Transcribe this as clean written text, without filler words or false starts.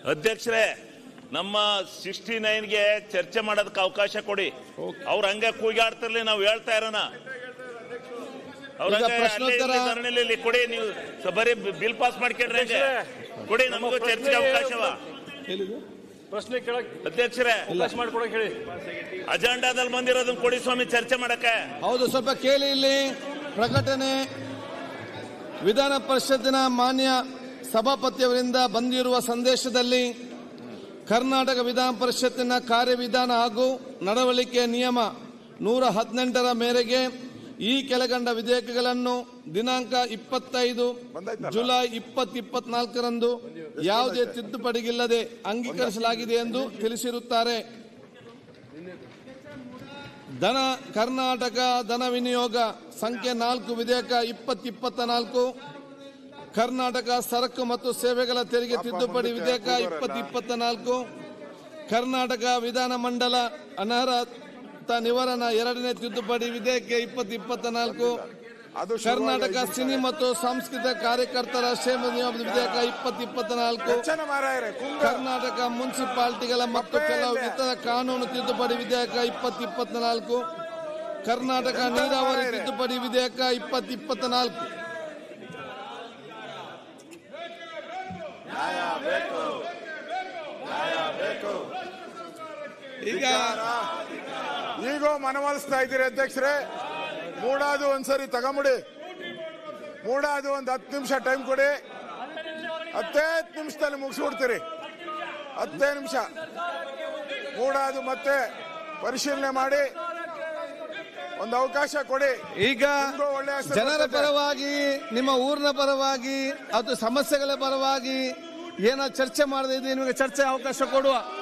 ಅಧ್ಯಕ್ಷರೇ, ನಮ್ಮ 69ಗೆ ಚರ್ಚೆ ಮಾಡೋದಕ್ಕೆ ಅವಕಾಶ ಕೊಡಿ. ಅವ್ರ ಹಂಗೆ ಕೂಗಾಡ್ತಿರ್ಲಿ, ನಾವು ಹೇಳ್ತಾ ಇರೋಣ. ಧರಣಿಲಿ ಕೊಡಿ, ನೀವು ಬರೀ ಬಿಲ್ ಪಾಸ್ ಮಾಡ್ಕೊಂಡ್ರೆ ಕೊಡಿ, ನಮಗೂ ಚರ್ಚೆಗೆ ಅವಕಾಶವ. ಪ್ರಶ್ನೆ ಕೇಳಕ್ ಅಧ್ಯಕ್ಷರೇ ಅವಕಾಶ ಮಾಡ್ಕೊಡಕ್ ಹೇಳಿ. ಅಜೆಂಡಾದಲ್ಲಿ ಬಂದಿರೋದನ್ನ ಕೊಡಿ ಸ್ವಾಮಿ, ಚರ್ಚೆ ಮಾಡಕ್ಕೆ. ಹೌದು, ಸ್ವಲ್ಪ ಕೇಳಿ. ಇಲ್ಲಿ ಪ್ರಕಟಣೆ ವಿಧಾನ ಪರಿಷತ್ತಿನ ಮಾನ್ಯ ಸಭಾಪತಿಯವರಿಂದ ಬಂದಿರುವ ಸಂದೇಶದಲ್ಲಿ ಕರ್ನಾಟಕ ವಿಧಾನ ಪರಿಷತ್ತಿನ ಕಾರ್ಯವಿಧಾನ ಹಾಗೂ ನಡವಳಿಕೆ ನಿಯಮ 118ರ ಮೇರೆಗೆ ಈ ಕೆಳಕಂಡ ವಿಧೇಯಕಗಳನ್ನು ದಿನಾಂಕ 25 ಜುಲೈ 2024ರಂದು ಯಾವುದೇ ತಿದ್ದುಪಡಿಗಿಲ್ಲದೆ ಅಂಗೀಕರಿಸಲಾಗಿದೆ ಎಂದು ತಿಳಿಸಿರುತ್ತಾರೆ. ಕರ್ನಾಟಕ ಧನ ವಿನಿಯೋಗ ಸಂಖ್ಯೆ 4 ವಿಧೇಯಕ 2024, ಕರ್ನಾಟಕ ಸರಕು ಮತ್ತು ಸೇವೆಗಳ ತೆರಿಗೆ ತಿದ್ದುಪಡಿ ವಿಧೇಯಕ 2024, ಕರ್ನಾಟಕ ವಿಧಾನ ಮಂಡಲ ಅನರ್ಹತಾ ನಿವಾರಣಾ 2ನೇ ತಿದ್ದುಪಡಿ ವಿಧೇಯಕ 2024, ಕರ್ನಾಟಕ ಸಿನಿ ಮತ್ತು ಸಾಂಸ್ಕೃತಿಕ ಕಾರ್ಯಕರ್ತರ ಕ್ಷೇಮ ನಿಯಮ ವಿಧೇಯಕ 2024, ಕರ್ನಾಟಕ ಮುನ್ಸಿಪಾಲಿಟಿಗಳ ಮತ್ತು ಕೆಲವು ಇತರ ಕಾನೂನು ತಿದ್ದುಪಡಿ ವಿಧೇಯಕ 2024, ಕರ್ನಾಟಕ ನೀರಾವರಿ ತಿದ್ದುಪಡಿ ವಿಧೇಯಕ 2024. ಈಗ ಮನವೊಲಿಸ್ತಾ ಇದ್ದೀರಿ ಅಧ್ಯಕ್ಷರೇ. ಮೂಡಾದು ಒಂದ್ಸರಿ ತಗೊಂಬಿಡಿ. ಮೂಡಾದು ಒಂದು 10 ನಿಮಿಷ ಟೈಮ್ ಕೊಡಿ. 10 ನಿಮಿಷದಲ್ಲಿ ಮುಗಿಸ್ಬಿಡ್ತೀರಿ. 10 ನಿಮಿಷ ಮೂಡಾದು ಮತ್ತೆ ಪರಿಶೀಲನೆ ಮಾಡಿ ಒಂದು ಅವಕಾಶ ಕೊಡಿ. ಈಗ ಜನರ ಪರವಾಗಿ, ನಿಮ್ಮ ಊರಿನ ಪರವಾಗಿ ಅಥವಾ ಸಮಸ್ಯೆಗಳ ಪರವಾಗಿ ಏನೋ ಚರ್ಚೆ ಮಾಡದಿದ್ರೆ ನಿಮಗೆ ಚರ್ಚೆ ಅವಕಾಶ ಕೊಡುವ.